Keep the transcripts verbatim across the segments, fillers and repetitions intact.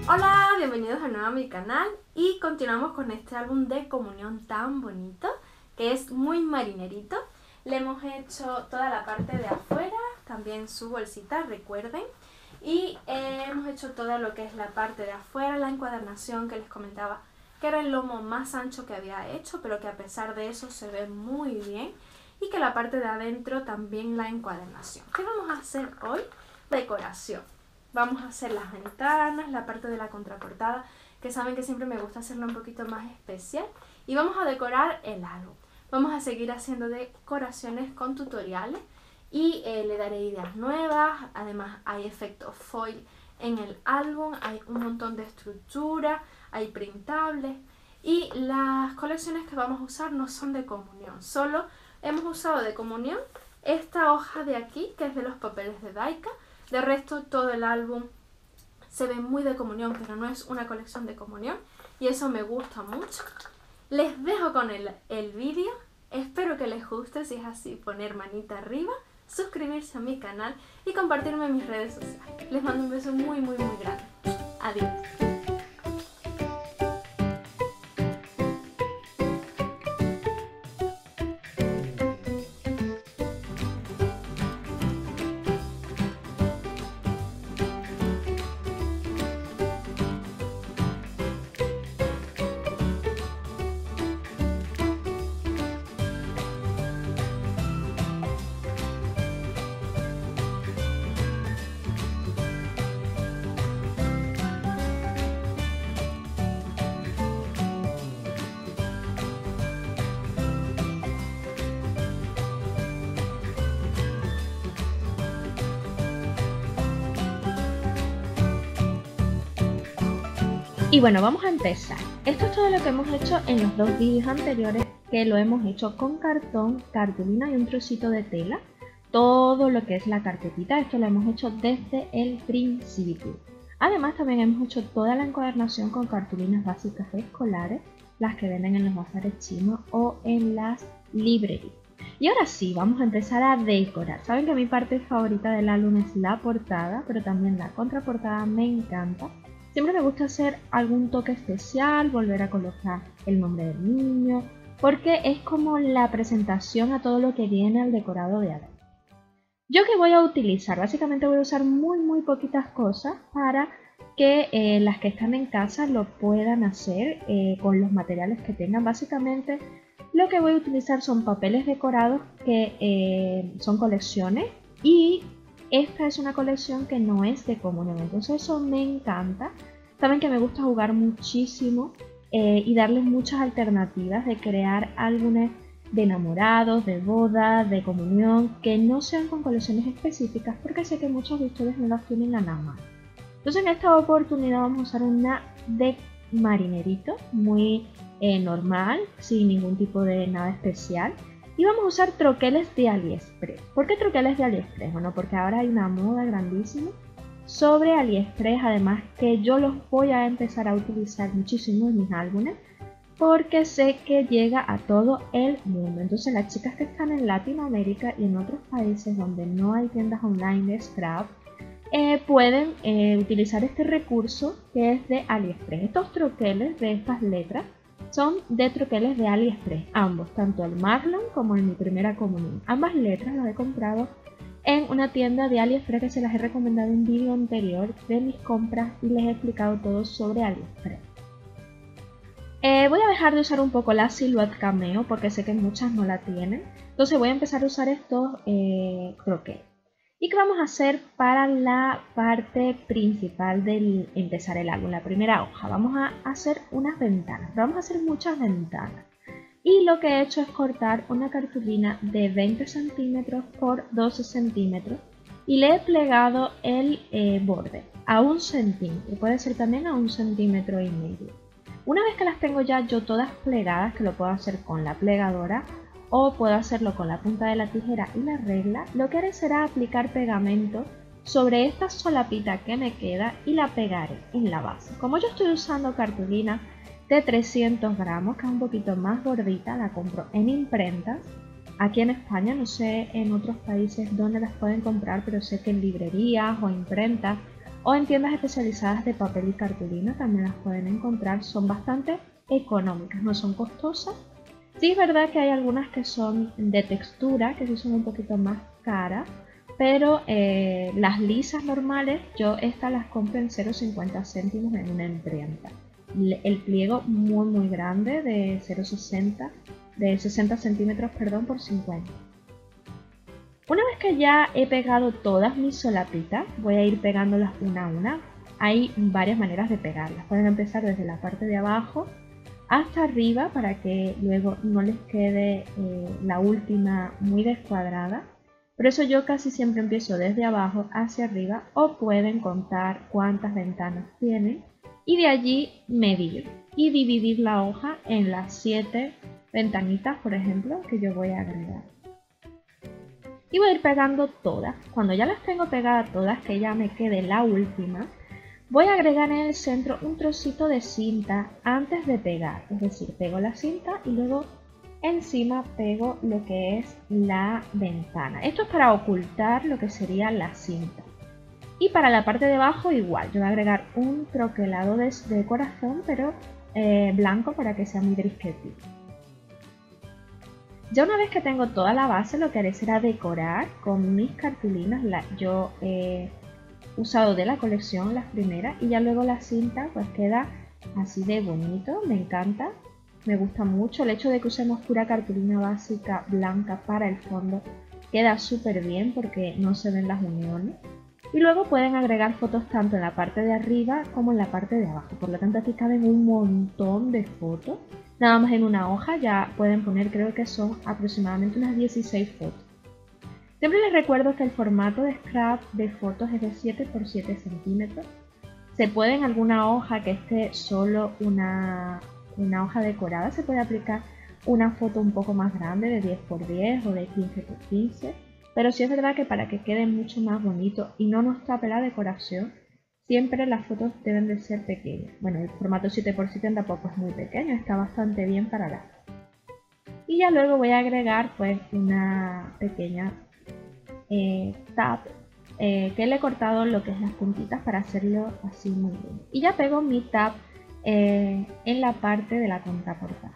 Hola, bienvenidos de nuevo a mi canal y continuamos con este álbum de comunión tan bonito que es muy marinerito. Le hemos hecho toda la parte de afuera, también su bolsita, recuerden, y eh, hemos hecho todo lo que es la parte de afuera, la encuadernación que les comentaba que era el lomo más ancho que había hecho, pero que a pesar de eso se ve muy bien, y que la parte de adentro también la encuadernación. ¿Qué vamos a hacer hoy? Decoración. Vamos a hacer las ventanas, la parte de la contraportada, que saben que siempre me gusta hacerlo un poquito más especial. Y vamos a decorar el álbum. Vamos a seguir haciendo decoraciones con tutoriales y eh, le daré ideas nuevas. Además hay efectos foil en el álbum, hay un montón de estructura, hay printables. Y las colecciones que vamos a usar no son de comunión, solo hemos usado de comunión esta hoja de aquí, que es de los papeles de Daika. De resto, todo el álbum se ve muy de comunión, pero no es una colección de comunión, y eso me gusta mucho. Les dejo con el, el vídeo, espero que les guste. Si es así, poner manita arriba, suscribirse a mi canal y compartirme en mis redes sociales. Les mando un beso muy muy muy grande. Adiós. Y bueno, vamos a empezar. Esto es todo lo que hemos hecho en los dos vídeos anteriores, que lo hemos hecho con cartón, cartulina y un trocito de tela. Todo lo que es la carpetita, esto lo hemos hecho desde el principio. Además también hemos hecho toda la encuadernación con cartulinas básicas escolares, las que venden en los bazares chinos o en las librerías. Y ahora sí, vamos a empezar a decorar. Saben que mi parte favorita del álbum es la portada, pero también la contraportada me encanta. Siempre me gusta hacer algún toque especial, volver a colocar el nombre del niño, porque es como la presentación a todo lo que viene al decorado de adentro. ¿Yo qué voy a utilizar? Básicamente voy a usar muy muy poquitas cosas para que eh, las que están en casa lo puedan hacer eh, con los materiales que tengan. Básicamente lo que voy a utilizar son papeles decorados que eh, son colecciones, y esta es una colección que no es de comunión, entonces eso me encanta. Saben que me gusta jugar muchísimo eh, y darles muchas alternativas de crear álbumes de enamorados, de boda, de comunión, que no sean con colecciones específicas, porque sé que muchos de ustedes no las tienen a la mano. Entonces en esta oportunidad vamos a usar una de marinerito, muy eh, normal, sin ningún tipo de nada especial. Y vamos a usar troqueles de AliExpress. ¿Por qué troqueles de AliExpress? Bueno, porque ahora hay una moda grandísima sobre AliExpress, además que yo los voy a empezar a utilizar muchísimo en mis álbumes, porque sé que llega a todo el mundo. Entonces las chicas que están en Latinoamérica y en otros países donde no hay tiendas online de scrap, eh, pueden eh, utilizar este recurso que es de AliExpress. Estos troqueles de estas letras son de troqueles de AliExpress, ambos, tanto el Marlon como el Mi Primera Comunión. Ambas letras las he comprado en una tienda de AliExpress que se las he recomendado en un vídeo anterior de mis compras y les he explicado todo sobre AliExpress. Eh, voy a dejar de usar un poco la Silhouette Cameo porque sé que muchas no la tienen, entonces voy a empezar a usar estos eh, troqueles. ¿Y qué vamos a hacer para la parte principal del empezar el álbum? La primera hoja. Vamos a hacer unas ventanas. Vamos a hacer muchas ventanas. Y lo que he hecho es cortar una cartulina de veinte centímetros por doce centímetros. Y le he plegado el eh, borde a un centímetro. Puede ser también a un centímetro y medio. Una vez que las tengo ya yo todas plegadas, que lo puedo hacer con la plegadora, o puedo hacerlo con la punta de la tijera y la regla, lo que haré será aplicar pegamento sobre esta solapita que me queda y la pegaré en la base. Como yo estoy usando cartulina de trescientos gramos, que es un poquito más gordita, la compro en imprentas. Aquí en España, no sé en otros países dónde las pueden comprar, pero sé que en librerías o imprentas o en tiendas especializadas de papel y cartulina también las pueden encontrar. Son bastante económicas, no son costosas. Sí es verdad que hay algunas que son de textura, que sí son un poquito más caras, pero eh, las lisas normales yo estas las compro en cero coma cincuenta céntimos en una imprenta. El pliego muy muy grande de cero coma sesenta, de sesenta centímetros, perdón, por cincuenta. Una vez que ya he pegado todas mis solapitas, voy a ir pegándolas una a una. Hay varias maneras de pegarlas. Pueden empezar desde la parte de abajo hasta arriba para que luego no les quede eh, la última muy descuadrada. Por eso yo casi siempre empiezo desde abajo hacia arriba, o pueden contar cuántas ventanas tienen y de allí medir y dividir la hoja en las siete ventanitas, por ejemplo, que yo voy a agregar. Y voy a ir pegando todas. Cuando ya las tengo pegadas todas, que ya me quede la última, voy a agregar en el centro un trocito de cinta antes de pegar. Es decir, pego la cinta y luego encima pego lo que es la ventana. Esto es para ocultar lo que sería la cinta. Y para la parte de abajo igual, yo voy a agregar un troquelado de, de corazón, pero eh, blanco, para que sea muy discreto. Ya una vez que tengo toda la base, lo que haré será decorar con mis cartulinas. La, yo he usado de la colección las primeras, y ya luego la cinta pues queda así de bonito. Me encanta, me gusta mucho el hecho de que usemos pura cartulina básica blanca para el fondo. Queda súper bien porque no se ven las uniones. Y luego pueden agregar fotos tanto en la parte de arriba como en la parte de abajo. Por lo tanto, aquí caben un montón de fotos. Nada más en una hoja ya pueden poner, creo que son aproximadamente unas dieciséis fotos. Siempre les recuerdo que el formato de scrap de fotos es de siete por siete centímetros. Se puede, en alguna hoja que esté solo una, una hoja decorada, se puede aplicar una foto un poco más grande de diez por diez o de quince por quince. Pero sí es verdad que para que quede mucho más bonito y no nos tape la decoración, siempre las fotos deben de ser pequeñas. Bueno, el formato siete por siete tampoco es muy pequeño, está bastante bien para la foto. Y ya luego voy a agregar pues una pequeña eh, tab eh, que le he cortado lo que es las puntitas para hacerlo así muy bien. Y ya pego mi tab eh, en la parte de la contraportada.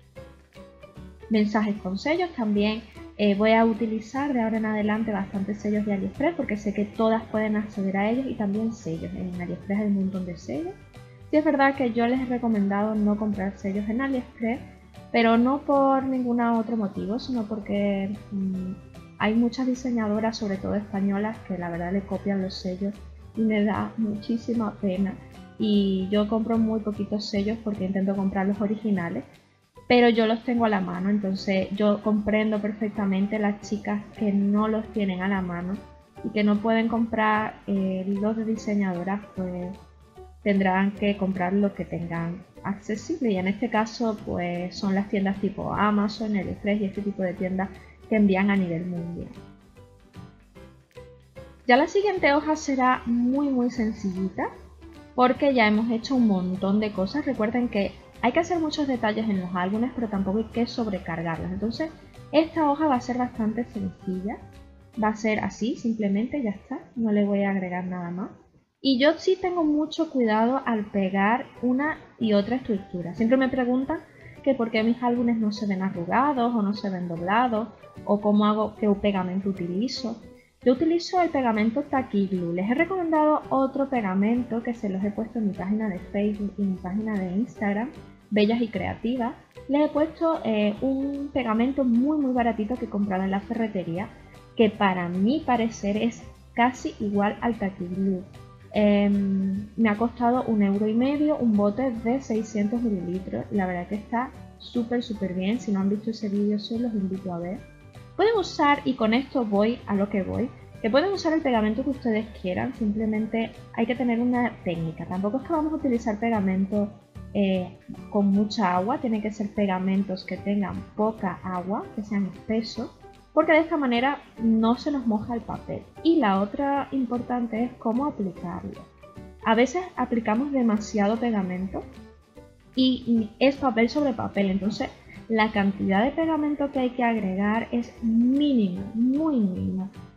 Mensajes con sellos también. Eh, voy a utilizar de ahora en adelante bastantes sellos de AliExpress, porque sé que todas pueden acceder a ellos, y también sellos. En AliExpress hay un montón de sellos. Sí es verdad que yo les he recomendado no comprar sellos en AliExpress, pero no por ningún otro motivo, sino porque mmm, hay muchas diseñadoras, sobre todo españolas, que la verdad le copian los sellos y me da muchísima pena. Y yo compro muy poquitos sellos porque intento comprar los originales, pero yo los tengo a la mano, entonces yo comprendo perfectamente las chicas que no los tienen a la mano y que no pueden comprar eh, los de diseñadoras, pues tendrán que comprar lo que tengan accesible, y en este caso pues son las tiendas tipo Amazon, AliExpress y este tipo de tiendas que envían a nivel mundial. Ya la siguiente hoja será muy muy sencillita, porque ya hemos hecho un montón de cosas. Recuerden que hay que hacer muchos detalles en los álbumes, pero tampoco hay que sobrecargarlos. Entonces esta hoja va a ser bastante sencilla. Va a ser así, simplemente, ya está. No le voy a agregar nada más. Y yo sí tengo mucho cuidado al pegar una y otra estructura. Siempre me preguntan que por qué mis álbumes no se ven arrugados o no se ven doblados, o cómo hago, qué pegamento utilizo. Yo utilizo el pegamento Tacky Glue. Les he recomendado otro pegamento que se los he puesto en mi página de Facebook y en mi página de Instagram, Bellas y Creativas. Les he puesto eh, un pegamento muy muy baratito que he comprado en la ferretería, que para mi parecer es casi igual al Tacky Glue. Eh, me ha costado un euro y medio, un bote de seiscientos mililitros. La verdad que está súper súper bien. Si no han visto ese vídeo, se los invito a ver. Pueden usar, y con esto voy a lo que voy, que pueden usar el pegamento que ustedes quieran. Simplemente hay que tener una técnica. Tampoco es que vamos a utilizar pegamento eh, con mucha agua. Tienen que ser pegamentos que tengan poca agua, que sean espesos, porque de esta manera no se nos moja el papel. Y la otra importante es cómo aplicarlo. A veces aplicamos demasiado pegamento y es papel sobre papel, entonces la cantidad de pegamento que hay que agregar es mínima, muy mínima.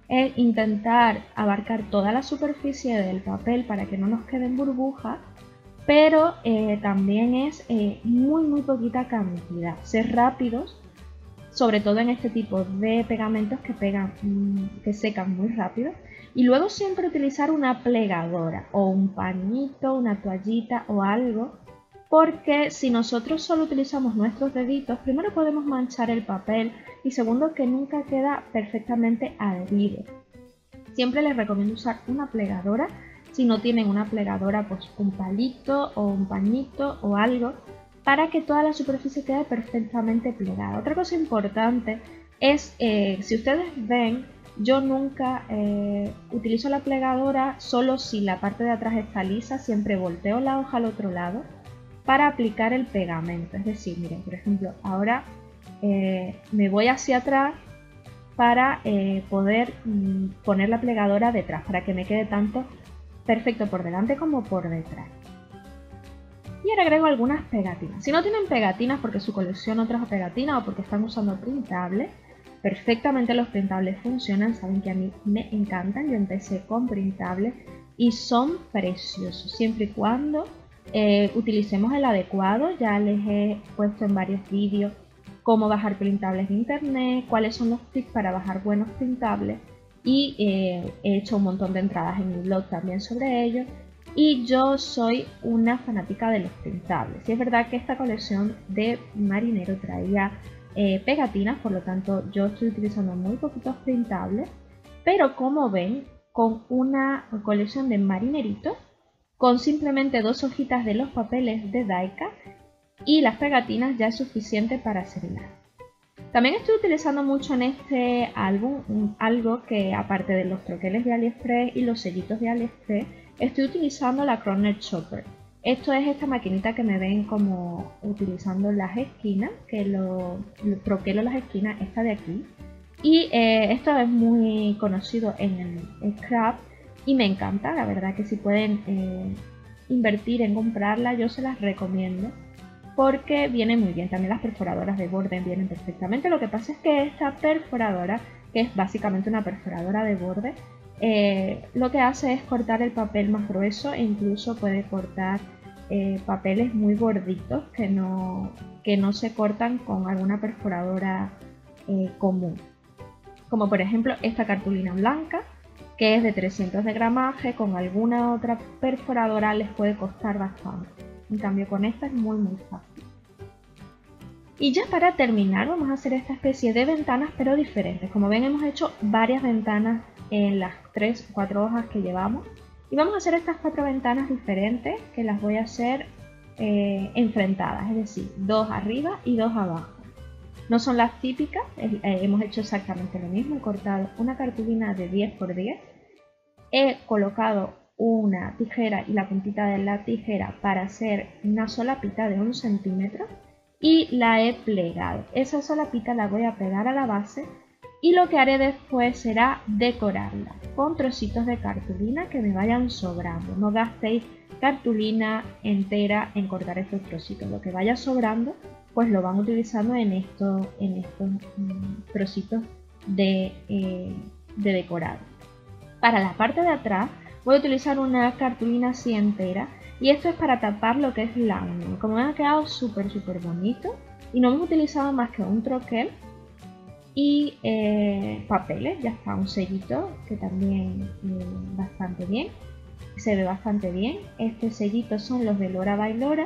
es intentar abarcar toda la superficie del papel para que no nos queden burbujas, pero eh, también es eh, muy muy poquita cantidad, ser rápidos, sobre todo en este tipo de pegamentos que, pegan, que secan muy rápido. Y luego siempre utilizar una plegadora o un pañito, una toallita o algo, porque si nosotros solo utilizamos nuestros deditos, primero podemos manchar el papel y segundo que nunca queda perfectamente adherido. Siempre les recomiendo usar una plegadora. Si no tienen una plegadora, pues un palito o un pañito o algo, para que toda la superficie quede perfectamente plegada. Otra cosa importante es, eh, si ustedes ven, yo nunca eh, utilizo la plegadora solo si la parte de atrás está lisa, siempre volteo la hoja al otro lado para aplicar el pegamento. Es decir, miren, por ejemplo, ahora eh, me voy hacia atrás para eh, poder mm, poner la plegadora detrás, para que me quede tanto perfecto por delante como por detrás. Y ahora agrego algunas pegatinas. Si no tienen pegatinas porque su colección no trajo pegatinas o porque están usando printables, perfectamente los printables funcionan. Saben que a mí me encantan. Yo empecé con printables y son preciosos. Siempre y cuando eh, utilicemos el adecuado. Ya les he puesto en varios vídeos cómo bajar printables de internet, cuáles son los tips para bajar buenos printables. Y eh, he hecho un montón de entradas en mi blog también sobre ello. Y yo soy una fanática de los printables. Y es verdad que esta colección de marinero traía eh, pegatinas, por lo tanto yo estoy utilizando muy poquitos printables. Pero como ven, con una colección de marineritos, con simplemente dos hojitas de los papeles de Daika y las pegatinas ya es suficiente para hacerlas. También estoy utilizando mucho en este álbum un, algo que, aparte de los troqueles de AliExpress y los sellitos de AliExpress, estoy utilizando la Corner Chopper. Esto es esta maquinita que me ven como utilizando las esquinas, que lo, lo troquelo las esquinas, esta de aquí. Y eh, esto es muy conocido en el scrap y me encanta, la verdad que si pueden eh, invertir en comprarla, yo se las recomiendo. Porque viene muy bien, también las perforadoras de borde vienen perfectamente. Lo que pasa es que esta perforadora, que es básicamente una perforadora de borde, eh, lo que hace es cortar el papel más grueso e incluso puede cortar eh, papeles muy gorditos que no, que no se cortan con alguna perforadora eh, común. Como por ejemplo esta cartulina blanca, que es de trescientos de gramaje, con alguna otra perforadora les puede costar bastante. En cambio con esta es muy muy fácil. Y ya para terminar vamos a hacer esta especie de ventanas pero diferentes. Como ven hemos hecho varias ventanas en las tres o cuatro hojas que llevamos. Y vamos a hacer estas cuatro ventanas diferentes que las voy a hacer eh, enfrentadas. Es decir, dos arriba y dos abajo. No son las típicas, eh, hemos hecho exactamente lo mismo. He cortado una cartulina de diez por diez. He colocado una tijera y la puntita de la tijera para hacer una solapita de un centímetro y la he plegado. Esa solapita la voy a pegar a la base y lo que haré después será decorarla con trocitos de cartulina que me vayan sobrando. No gastéis cartulina entera en cortar estos trocitos. Lo que vaya sobrando pues lo van utilizando en estos, en estos mmm, trocitos de, eh, de decorado. Para la parte de atrás voy a utilizar una cartulina así entera y esto es para tapar lo que es la uña. Como me ha quedado súper súper bonito y no hemos utilizado más que un troquel y eh, papeles, ya está, un sellito que también eh, bastante bien, se ve bastante bien. Este sellito son los de Lora by Lora,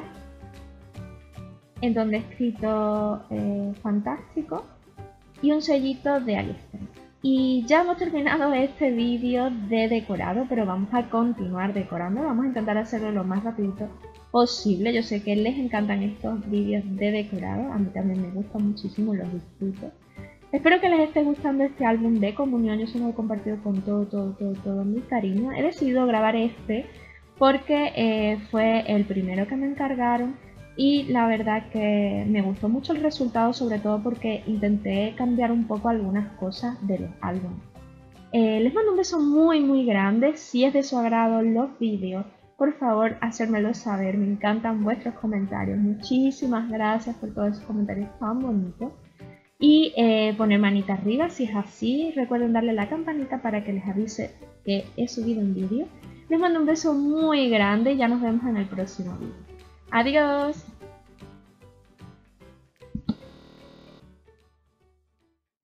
en donde he escrito eh, fantástico, y un sellito de AliExpress. Y ya hemos terminado este vídeo de decorado, pero vamos a continuar decorando. Vamos a intentar hacerlo lo más rapidito posible. Yo sé que les encantan estos vídeos de decorado. A mí también me gustan muchísimo, los disfruto. Espero que les esté gustando este álbum de comunión. Yo se lo he compartido con todo, todo, todo, todo mi cariño. He decidido grabar este porque eh, fue el primero que me encargaron. Y la verdad que me gustó mucho el resultado, sobre todo porque intenté cambiar un poco algunas cosas de los álbumes. Eh, les mando un beso muy muy grande. Si es de su agrado los vídeos, por favor hacérmelo saber. Me encantan vuestros comentarios. Muchísimas gracias por todos esos comentarios tan bonitos. y eh, poner manita arriba si es así. Recuerden darle a la campanita para que les avise que he subido un vídeo. Les mando un beso muy grande y ya nos vemos en el próximo vídeo. ¡Adiós!